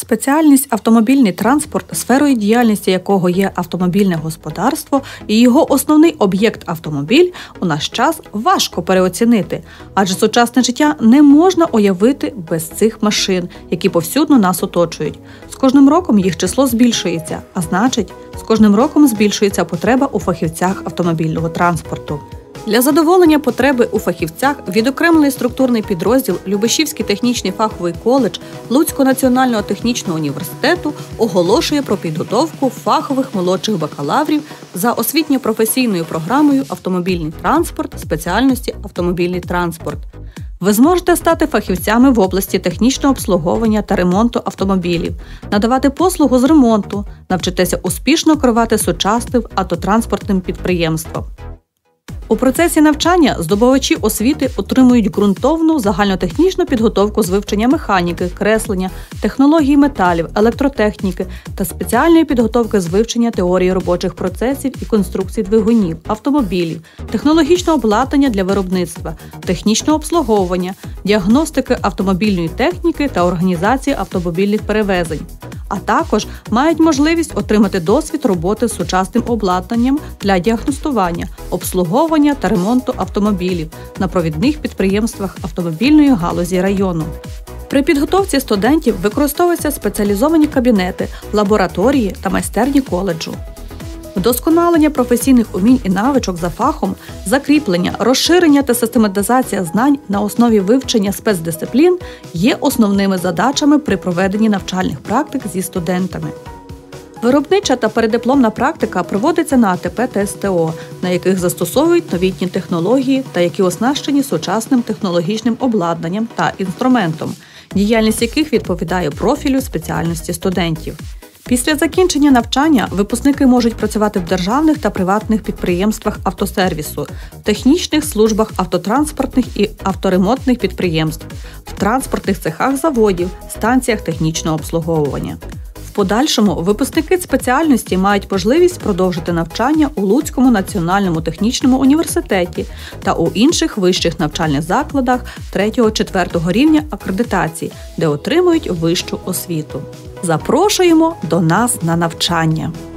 Спеціальність «Автомобільний транспорт», сферою діяльності якого є автомобільне господарство і його основний об'єкт – автомобіль, у наш час важко переоцінити, адже сучасне життя не можна уявити без цих машин, які повсюдно нас оточують. З кожним роком їх число збільшується, а значить, з кожним роком збільшується потреба у фахівцях автомобільного транспорту. Для задоволення потреби у фахівцях відокремлений структурний підрозділ Любешівський технічний фаховий коледж Луцького національного технічного університету оголошує про підготовку фахових молодших бакалаврів за освітньо-професійною програмою «Автомобільний транспорт» спеціальності «Автомобільний транспорт». Ви зможете стати фахівцями в області технічного обслуговування та ремонту автомобілів, надавати послугу з ремонту, навчитеся успішно керувати сучасним автотранспортним підприємством. У процесі навчання здобувачі освіти отримують ґрунтовну загальнотехнічну підготовку з вивчення механіки, креслення, технології металів, електротехніки та спеціальної підготовки з вивчення теорії робочих процесів і конструкцій двигунів, автомобілів, технологічного обладнання для виробництва, технічного обслуговування, діагностики автомобільної техніки та організації автомобільних перевезень. А також мають можливість отримати досвід роботи з сучасним обладнанням для діагностування, обслуговування та ремонту автомобілів на провідних підприємствах автомобільної галузі району. При підготовці студентів використовуються спеціалізовані кабінети, лабораторії та майстерні коледжу. Вдосконалення професійних умінь і навичок за фахом, закріплення, розширення та систематизація знань на основі вивчення спецдисциплін є основними задачами при проведенні навчальних практик зі студентами. Виробнича та переддипломна практика проводиться на АТП та СТО, на яких застосовують новітні технології та які оснащені сучасним технологічним обладнанням та інструментом, діяльність яких відповідає профілю спеціальності студентів. Після закінчення навчання випускники можуть працювати в державних та приватних підприємствах автосервісу, в технічних службах автотранспортних і авторемонтних підприємств, в транспортних цехах заводів, станціях технічного обслуговування. В подальшому випускники спеціальності мають можливість продовжити навчання у Луцькому національному технічному університеті та у інших вищих навчальних закладах 3-4 рівня акредитації, де отримують вищу освіту. Запрошуємо до нас на навчання!